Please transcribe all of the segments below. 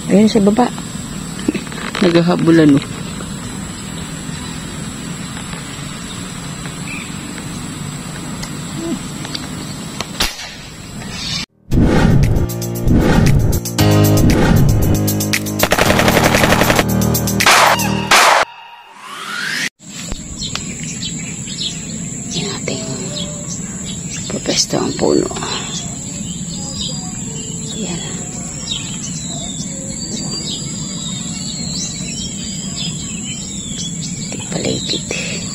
Ayun sa baba. Naghahabulan, oh. Yan ating pupesto ang puno. Yan. Paligid.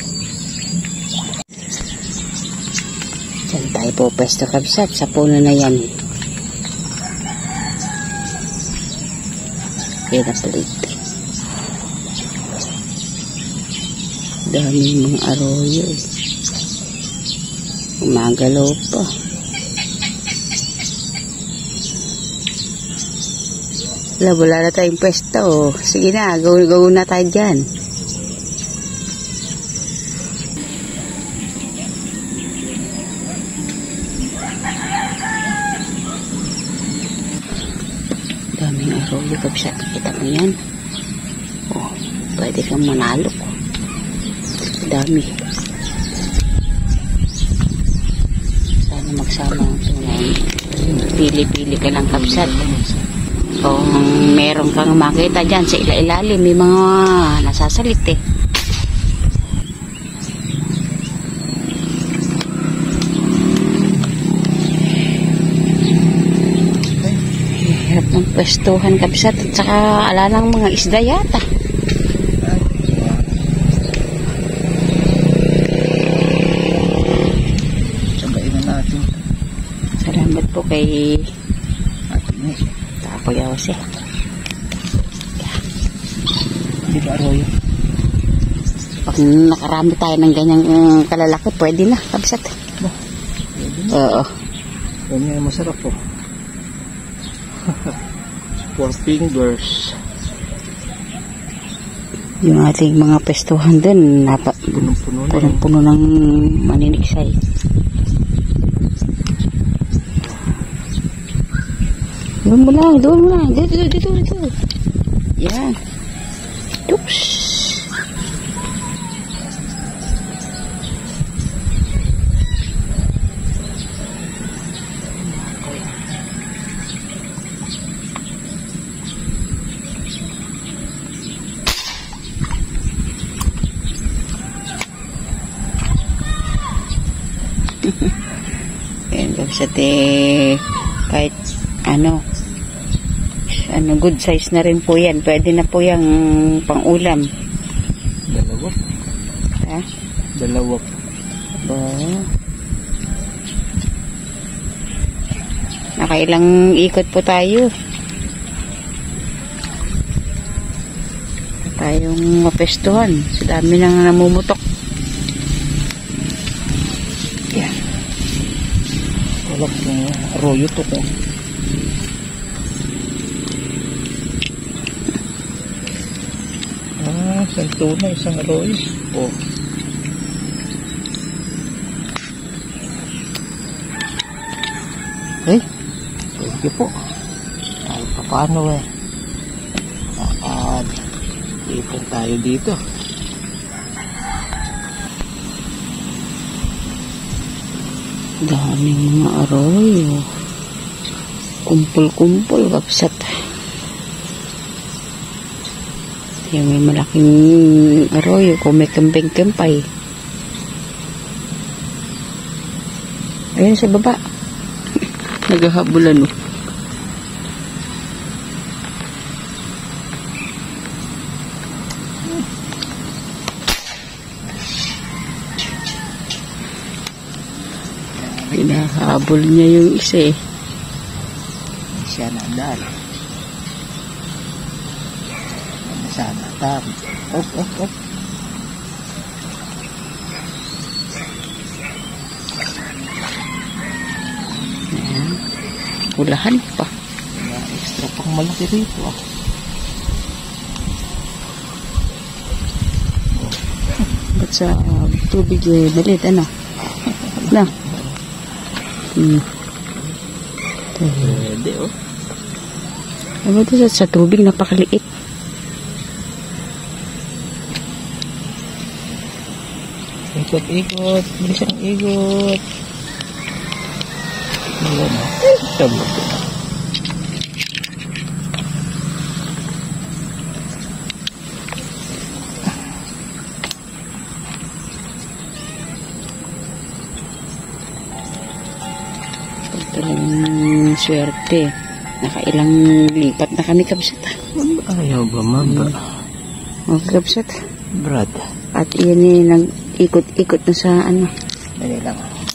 Diyan tayo po pwesto kabsat sa puno na yan. Yan ang paligid. Daming mga arroyo. Umagalaw pa. Wala na tayong pwesto. Sige na, gawin na tayo dyan. Daming arroyo kabsat. Kita mo yan. Oh, pwede kang manalo. Dami. Sana magsama ang tunay. Pili-pili ka lang kabsat. Kung meron kang makita dyan sa ilalim, may mga nasasalit eh. Hirap ng pwestuhan kabsat at saka ala ng mga isda yata. Salamat po kay Tapayawas eh. Di ba arroyo? Pag nakarami tayo ng ganyang kalalaki, pwede na, kabsat. Oo. Yan yung masarap po. 4 fingers. Yung ating mga pestuhan dun, punong-puno ng maniniksay. Doon mo lang. Dito. Yan. Oops. Yan, kabsat kahit good size na rin po yan. Pwede na po yung pang-ulam. Dalawa. Ha? Dalawa. Ba? Nakailang ikot po tayo. Tayong mapestuhan. Sa dami nang namumutok. Yan. Walak ng arroyo to ko. Isang tuna, isang arroyo. Oh. Thank you po. Ay, paano eh. Ipon tayo dito. Daming mga arroyo. Kumpul-kumpul, kapsat. Yung may malaking arroyo, kung may kemping-kempay. Ayun sa baba. Naghahabulan, oh. Pinahabol niya yung isa eh. Siya na dahil. Sana tari. Op. Ayan. Ulahan pa. Extra pang malaki rito. Ba't sa tubig eh, balit ano? Na. Pwede oh. Ano ito sa tubig, napakaliit. Ikot-ikot. Bilis ang ikot. Ayan o. Sabot ko na. Talagang swerte. Nakailang lipat na kami kabsat. Ayaw ba maba? Kabsat. Brad. At iyan eh, nag-ikot-ikot na sa ano. Dali lang.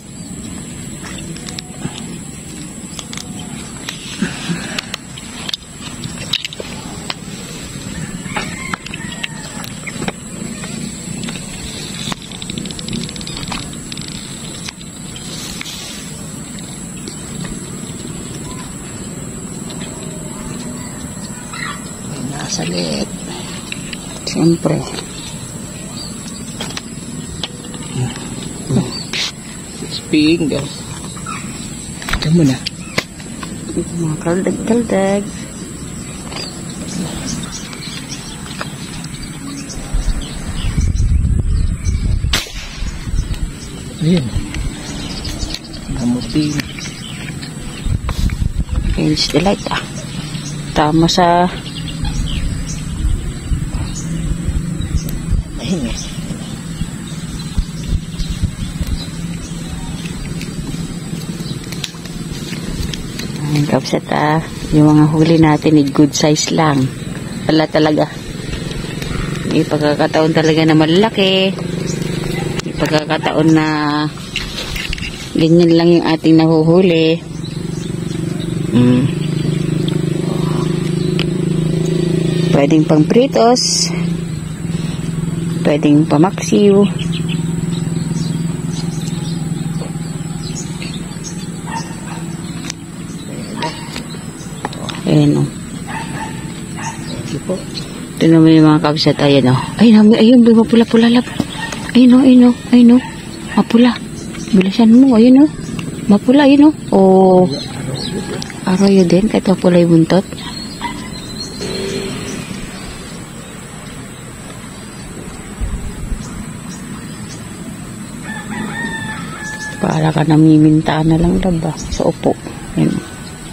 Salit. Siyempre. Finger. Ito mo na. Ito mga kaldag-kaldag. Ayan. Namutin. It's delight ah. Tama sa kapsat yung mga huli natin ay good size lang. Wala talaga. May pagkakataon talaga na malaki. May pagkakataon na ganyan lang yung ating nahuhuli. Pwedeng pang pritos. Pwedeng pamaksiw. Ayan o. Ito naman yung mga kabsat. Ayan o. Ayun, mapula-pula lab. Ayun o. Mapula. Bilisan mo. Ayun o. Mapula, ayun o. Arroyo din. Kahit mapula yung buntot. Para ka namiminta na lang lab ba. Sa upo. Ayan o.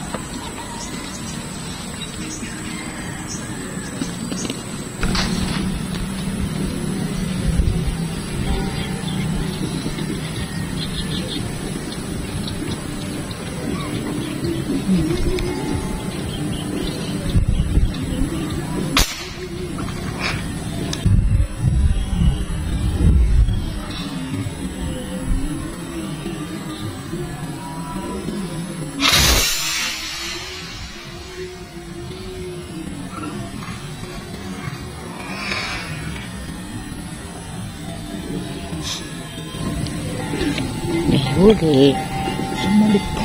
Huli. Sumalik ka.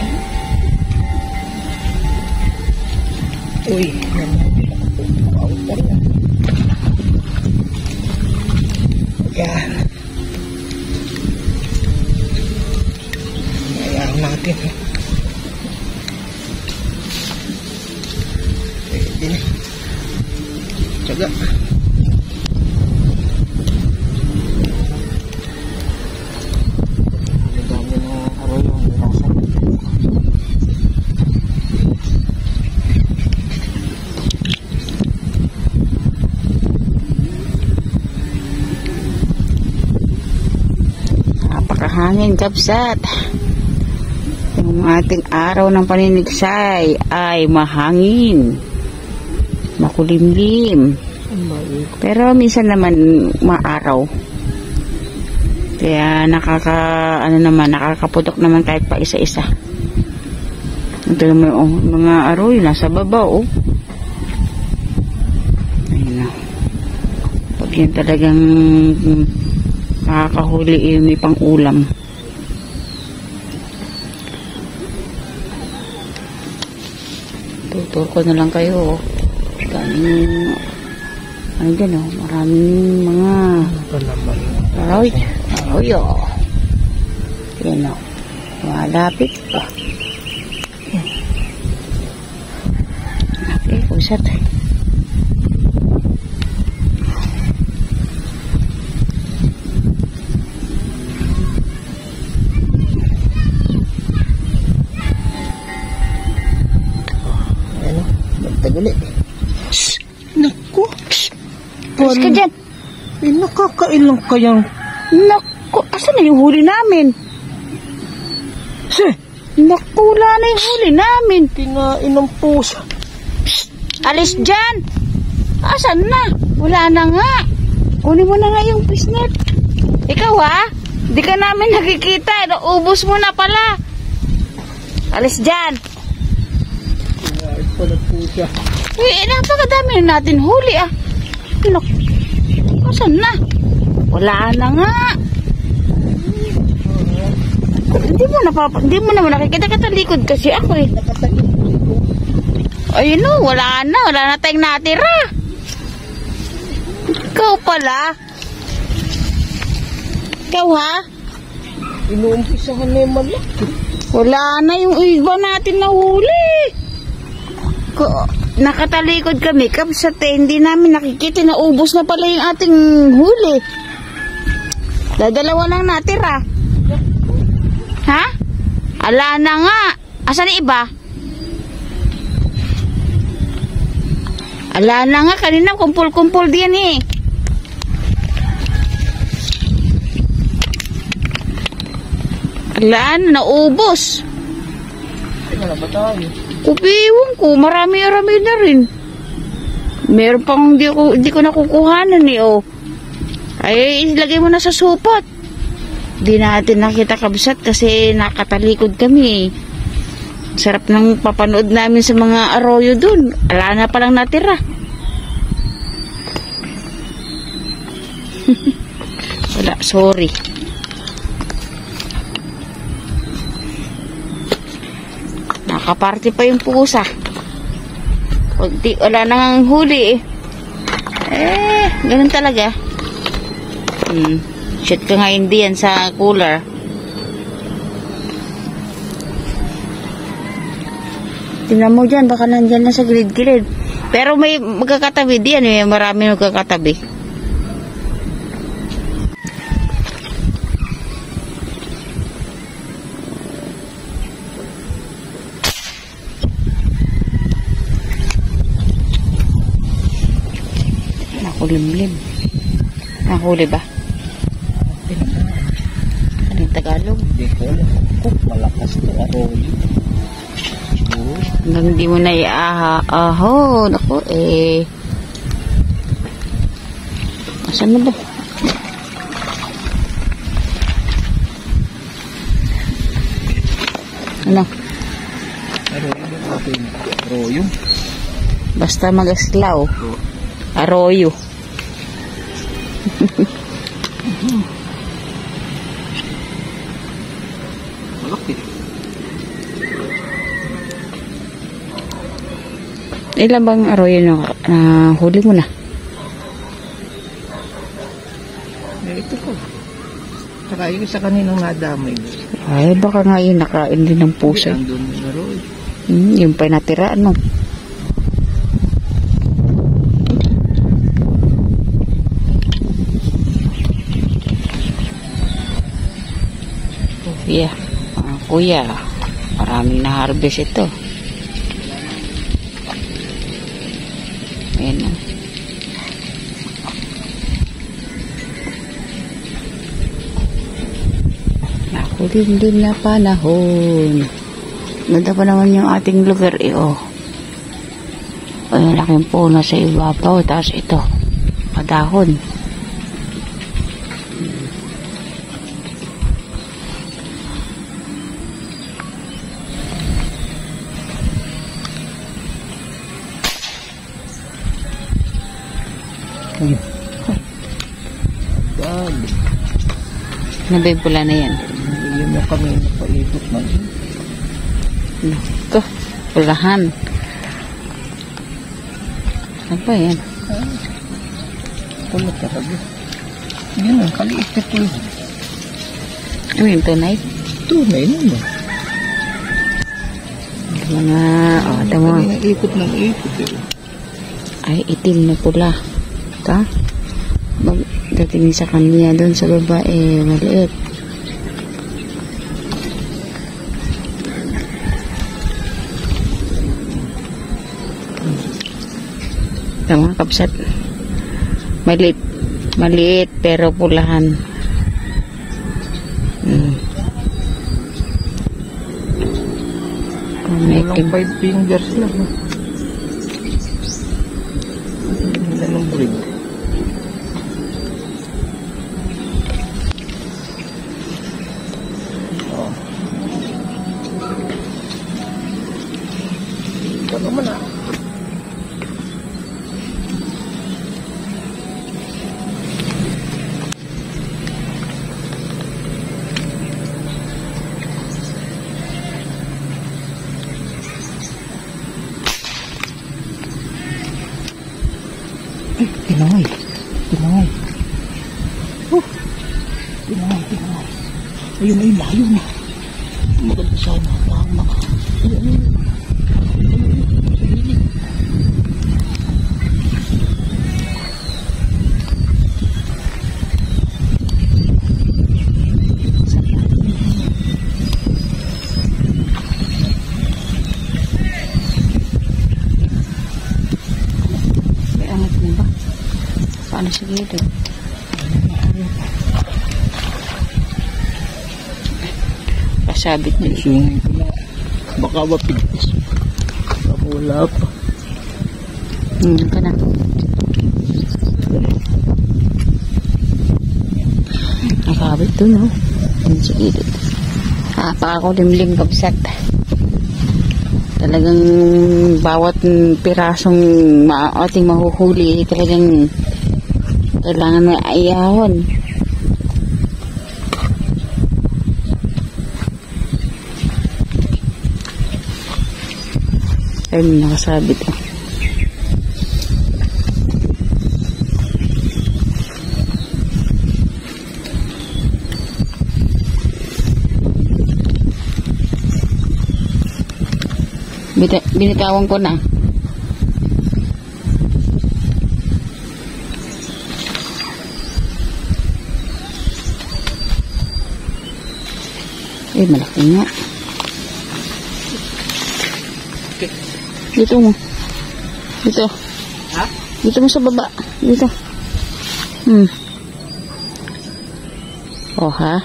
Uy. Out pa rin. Yan. Ayan natin. Pwede na. Tsaga. Hangin kapsat. Yung ating araw ng paninigsay ay mahangin, makulimlim, pero minsan naman maaraw. Kaya nakakaputok naman kahit pa isa-isa. Ito naman mga aroy nasa baba ayun na. Pag yan talagang makakahuli may pang ulam. Tutur ko na lang kayo. Daming maraming mga aroy. Yan o. Malapit pa. Okay, pusat. Ano? Magtagali. Naku. Pulis ka dyan. Nakakailang kayang... Naku, asan na yung huli namin? Naku, wala na yung huli namin. Kinain ng pusa. Alis dyan. Asan na? Wala na nga. Kunin mo na nga yung pisnet. Ikaw ha? Di ka namin nakikita. Naubos mo na pala. Alis dyan. Kinain pa ng pusa. Napakadami na natin huli ah. Naku, asan na? Wala na nga. Hindi mo naman nakikita, katalikod kasi ako eh. Ayun o, wala na tayong natira. Ikaw pala. Ikaw ha? Inuumpisahan na yung malaki. Wala na yung iba natin na huli. Nakatalikod kami, kapsat eh, hindi namin nakikita, naubos na pala yung ating huli. Dadalawa lang natira. Ha? Ala na nga. Asan yung iba? Ala na nga. Kanina kumpul-kumpul diyan eh. Ala na. Naubos. Wala ba tayo? Kupiwang ko. Marami-rami na rin. Meron pang di ko nakukuhanan eh oh. Ay ilagay mo na sa supot. Di natin nakita kabsat kasi nakatalikod kami. Sarap ng papanood namin sa mga arroyo dun. Ala na palang natira. Wala, sorry. Nakaparty pa yung pusa. Wala nang huli eh. Ganun talaga. Shoot ka ngayon diyan sa cooler. Tingnan mo dyan, baka nandyan na sa gilid-gilid. Pero may magkakatabi diyan, may marami magkakatabi. Nakulimlim. Nakuli ba? Anong Tagalog? Hindi ko alam. Malakas to arroyo. Hanggang hindi mo na iaahon. Ako eh. Asan na ba? Ano? Arroyo. Basta mag-aslaw. Arroyo. Malaki. Ilan bang arroyo na huli mo na? Ito ko. Saka yung isa kaninang nadamay. Ay, baka nga yun nakain din ng puso. Andun yung arroyo. Yung pa natira, ano? Yeah. Kuya, maraming na-harvest ito. Ayan na. Nakulimlim na panahon. Ganda pa naman yung ating lugar eh, oh. Ay, laking puno sa ibabaw. Tapos ito, padahon. Nabay pula na yan. Yun na kami napaikot man. Ito, pulahan. Ano ba yan? Pula talaga. Yan ang kaliit na pula. Ano yung tunay? Tunay naman. Mga, ito mo. Ikot ng ikot eh. Ay, itim na pula. Ta? Dating sa kanya doon sa babae, maliit. Tama, kapsat. Maliit. Maliit, pero pulahan. Walang 5 fingers lang. Hindi ng breed. Oh. Ito naman ah. Pinangay. Pinangay. Pinangay. Ayun, layo na. Maganda siya na. Ayun. Paano sige ito? Pasabit na Sungin ko na. Baka mapigis. Baka wala pa. Ka na. Nakabit doon, no? Sige ito. Pa ako limling kapsat. Talagang bawat pirasong ating mahuhuli, talagang kailangan na ayahon. Ayun, nakasabit. Binitawan ko na. Malaki nga. Dito mo. Dito. Ha? Dito mo sa baba. Dito. Oh, ha?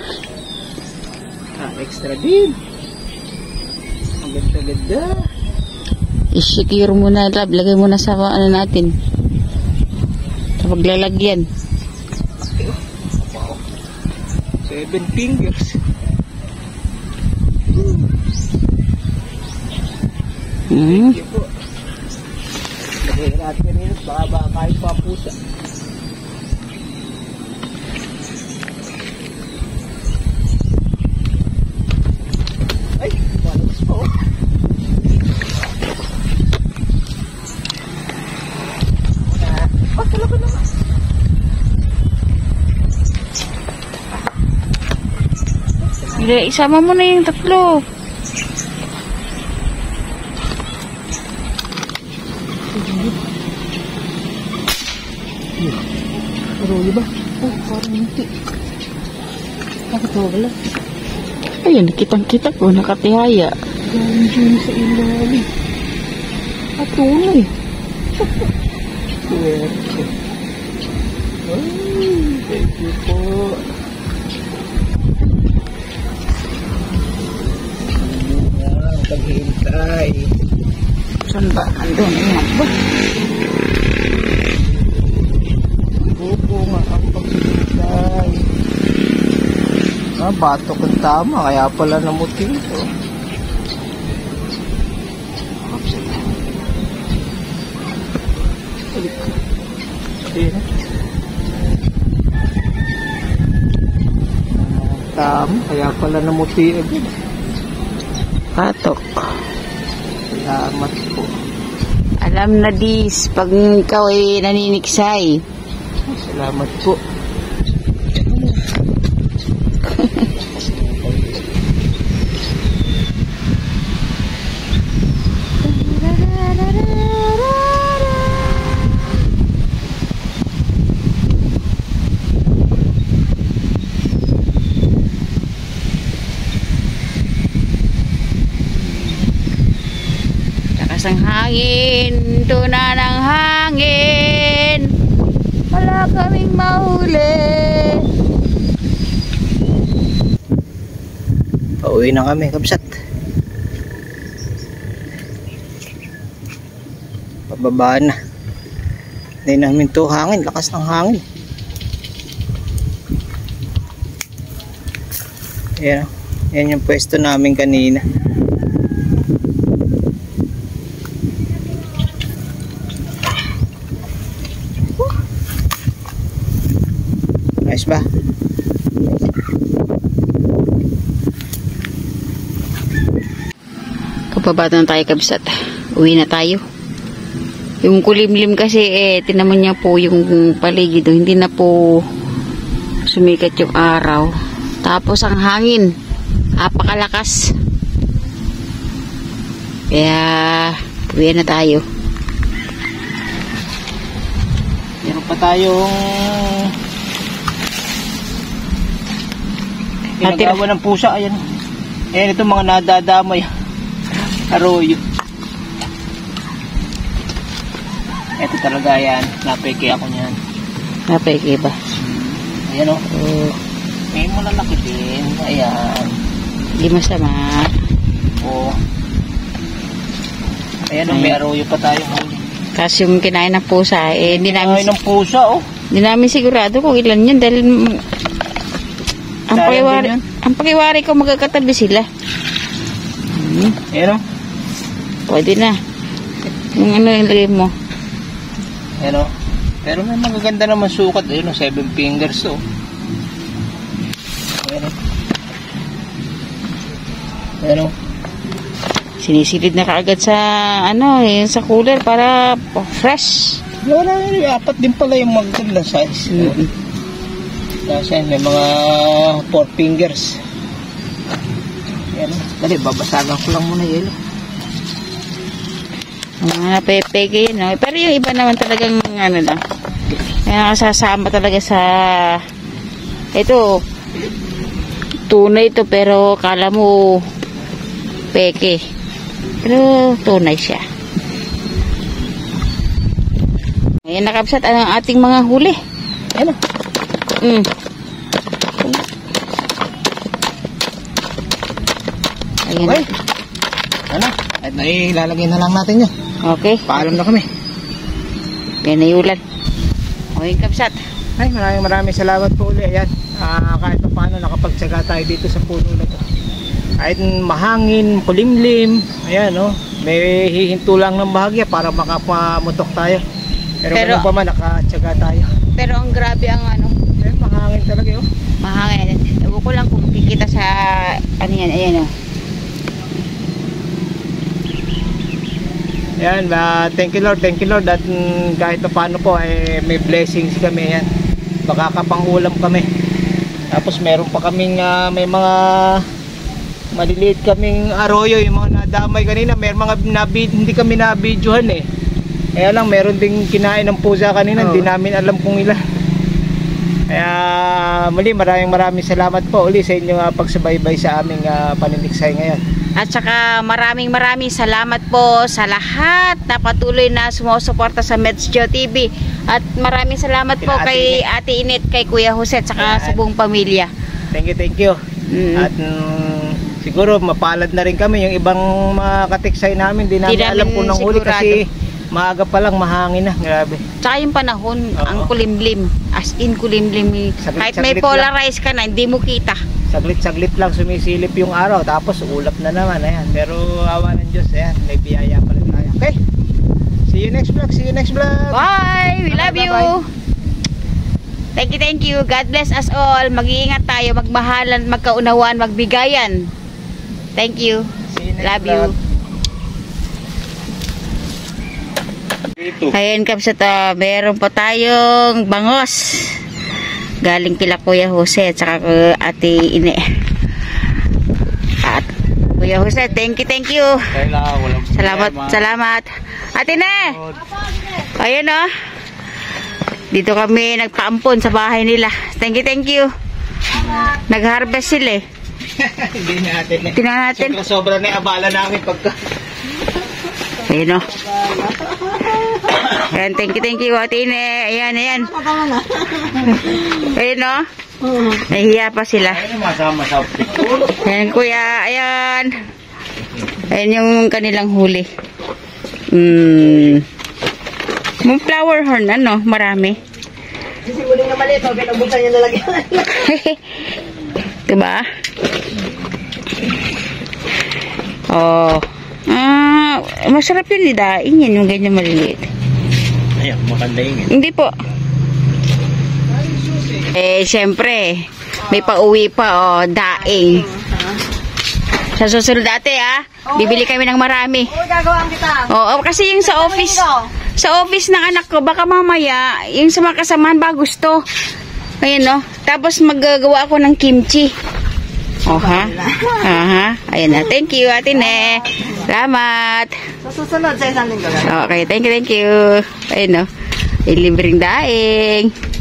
Extra din. Ang ganda-ganda. Isikiro mo na, lab. Lagay mo na sa ano natin. Sa paglalagyan. Wow. 7 fingers. Thank you po. Lagay natin rin. Baka kahit pa pusa. Ay, malas po. Talaga naman. Isama mo na yung tatlo. Pero ba? Oh, parang hindi. Bakit wala? Ayun, kitang-kita ko, nakatihaya. Galing dyan sa ilalim. At tunay. Swerte. Ay, thank you po. Paghintay. Saan ba? Andun, ayun ba? Opo nga ang paghintay. Bato kang tama, kaya pala namuti ito. Tama, kaya pala namuti agad. Patok. Salamat po. Alam na dis, pag ikaw ay naniniksay. Salamat po. Lakas ng hangin, tuna ng hangin. Wala kaming mahuli. Pauwi na kami, kabsat. Pababaan na. Hindi namin to hangin, lakas ng hangin. Ayan, yan yung pwesto namin kanina. Nice ba? Kapabata na tayo, kabsat. Uwi na tayo. Yung kulimlim kasi tinaman niya po yung paligid. Hindi na po sumikat yung araw. Tapos ang hangin, apakalakas. Kaya uwi na tayo. Meron pa tayong ginagawa ng pusa. Ayan. Ayan ito mga nadadamay. Arroyo. Ito talaga yan. Napeke ako niyan. Napeke ba? Ayan o. May malalaki din. Ayan. Hindi masama. Oo. Ayan o. May arroyo pa tayo. Kasi yung kinain ng pusa, hindi namin... Kinain ng pusa o. Hindi namin sigurado kung ilan yun dahil... Ang pakiwari ko magkakatabi sila. Ayan o. Pwede na. Yung ano yung lagay mo. Ayan o. Pero may magaganda naman sukat. Ayan o. 7 fingers o. Ayan o. Ayan o. Sinisilid na kaagad sa ano sa cooler para fresh. Wala yun. 4 din pala yung magaganda size. Kasi may mga 4 fingers. Ayan o. Dali, babasagan ko lang muna yelo. Mga pepeke yun, no? Pero yung iba naman talagang ano lang. Kaya nakasasama talaga sa ito. Tunay ito pero kala mo peke. Pero tunay siya. Ayan nakapsat ang ating mga huli. Ayan o. Ayan. Okay. Ano? At ilalagay na lang natin yun. Okay. Paalam na kami. Yan na yulan. Okay, kapsat. Ay, maraming salamat po ulit. Ayan. Kahit pa paano nakapagtsaga tayo dito sa puno na to. Kahit mahangin, kulimlim. Ayan, no? May hihinto lang ng bahagya para makapamutok tayo. Pero ganun pa man, nakatsaga tayo. Pero ang grabe ang ano. Mahangin talaga yun. Mahangin. Ewan ko lang kung kikita sa ano yan. Ayan, o. Ayan, thank you Lord at kahit pa paano po may blessings kami. Ayan, makakapang-ulam kami. Tapos meron pa kaming may mga maliliit kaming arroyo, yung mga nadamay kanina. May mga hindi kami na-videohan eh. Kaya lang meron ding kinain ng pusa kanina. Hindi namin alam kung ilan. Kaya muli maraming salamat po uli sa inyong pagsubaybay sa aming paniniksay ngayon. At saka maraming salamat po sa lahat na patuloy na sumusuporta sa Medsjo TV. At maraming salamat po kay Ate Inet, kay Kuya Jose, at saka sa buong pamilya. Thank you. At siguro mapalad na rin kami. Yung ibang mga katiksay namin, di namin alam kung nang huli kasi maaga pa lang, mahangin na. Grabe. Tsaka yung panahon, ang kulimlim. As in kulimlim. Kahit may polarize ka na, hindi mo kita. Saglit lang sumisilip yung araw, tapos ulap na naman. Ayan. Pero awa ng Diyos, ayan, may biyaya pa rin tayo. Okay, see you next vlog. Bye, we love you. Thank you. God bless us all. Mag-iingat tayo, magmahalan, magkaunawaan, magbigayan. Thank you. Love you. Ayan, kapsat, meron pa tayong bangos. Galing kila Kuya Jose at saka Ate Ine. At Kuya Jose, thank you. Salamat. Ate Ine. Ayun o. Dito kami nagpaampon sa bahay nila. Thank you. Nag-harvest sila eh. Hindi natin eh. Tingnan natin. Sobra na abala namin pagka Ayun o. Ayan, thank you, Ate Ine. Ayan. Ayun o. Nahihiya pa sila. Ayan, kuya. Ayan. Ayan yung kanilang huli. Flower horn, marami. Sisimuling na maliit, pinabutan niya nalagyan. Diba? Oh. Masarap yun, idain yan, yung ganyan maliliit. Ayan, makanda yun. Hindi po. Siyempre, may pauwi pa, daing. Sa susunod ate, bibili kami ng marami. Oo, gagawin kita. Oo, kasi yung sa office ng anak ko, baka mamaya, yung sa mga kasamahan ba gusto. Ayan, no? Tapos maggagawa ako ng kimchi. Ayan na. Thank you, Ate Ne. Salamat. Sa susunod, sa isang linggo. Okay, thank you. Ayun, no? May libreng daing.